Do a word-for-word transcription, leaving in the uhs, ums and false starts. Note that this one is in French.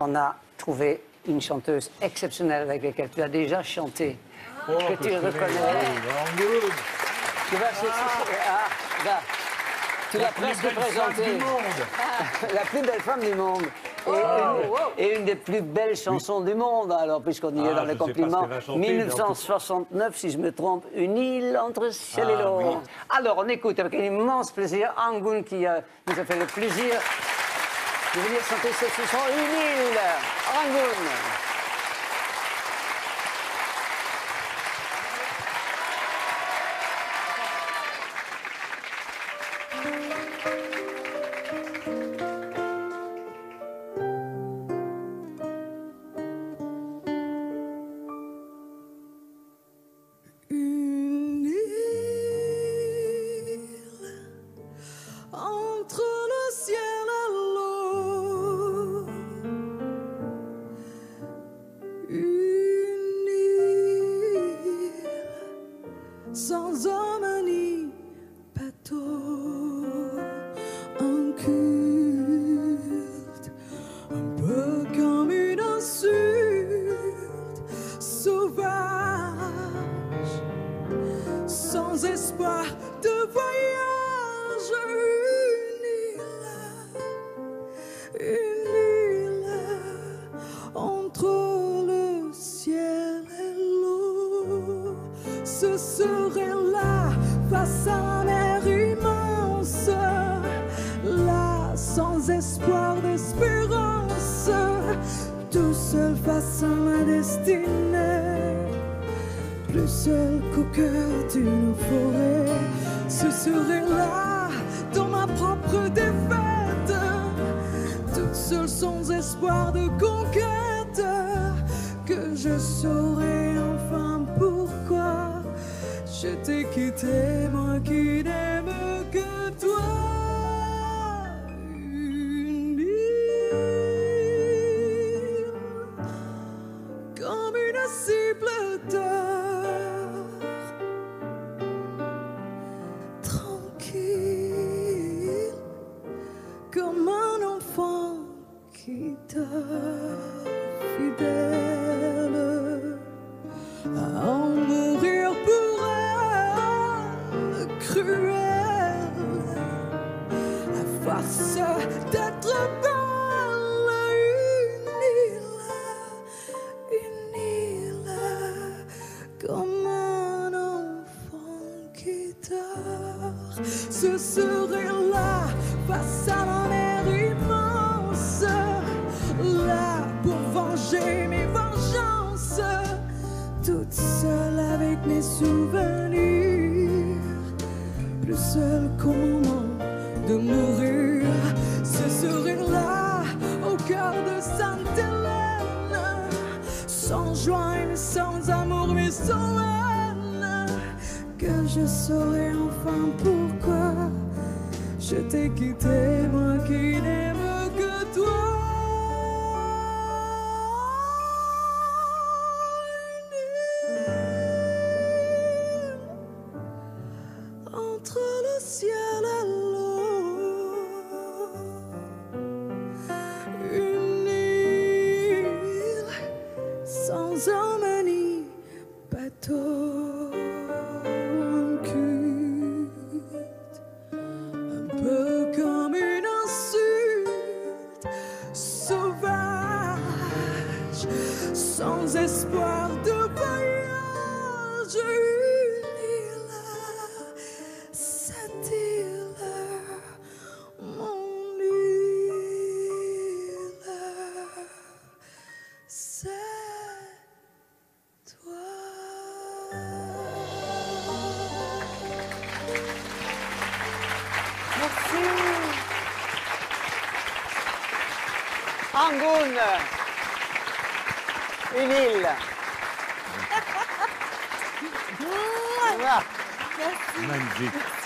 On a trouvé une chanteuse exceptionnelle avec laquelle tu as déjà chanté, oh, que, que tu reconnais. Anggun. Tu vas chez... Ah, là. Tu l'as presque présentée. La plus belle femme du monde. Et, oh, une, wow. et une des plus belles chansons oui. du monde, alors, puisqu'on y ah, est dans les compliments. Chanter, mille neuf cent soixante-neuf, si je me trompe, une île entre ciel ah, et l'eau. Oui. Alors, on écoute avec un immense plaisir Anggun qui euh, nous a fait le plaisir de venir chanter cette chanson, Une île. Anggun. Sans homme ni bateau, un culte, un peu comme une insulte sauvage, sans espoir de voyage, une île, une île entre le ciel et l'eau. Ce serait là, face à la mer immense, là, sans espoir d'espérance, tout seul face à ma destinée, plus seul qu'au cœur d'une forêt. Ce serait là, dans ma propre défaite, toute seule sans espoir de conquête, que je saurais enfin pourquoi je t'ai quitté, moi qui n'aime que toi. Une île, comme une cible d'or, tranquille, comme un enfant qui dort, fidèle à en mourir pour cruel, à force d'être belle, une île, une île, comme un enfant qui dort. Ce serait là, face à la mer immense, là pour venger mes vengeances, toute seule avec mes souvenirs, plus seul qu'au moment de mourir. Ce serait là, au cœur de Sainte-Hélène, sans joie mais sans amour mais sans haine, que je saurais enfin pourquoi je t'ai quitté, moi qui n'aime que toi. Entre le ciel et l'eau, une île sans homme ni bateau, un culte, un peu comme une insulte sauvage, sans espoir de voyage. Cette île, mon île, c'est toi. Merci. Anggun, une île. Magnifique.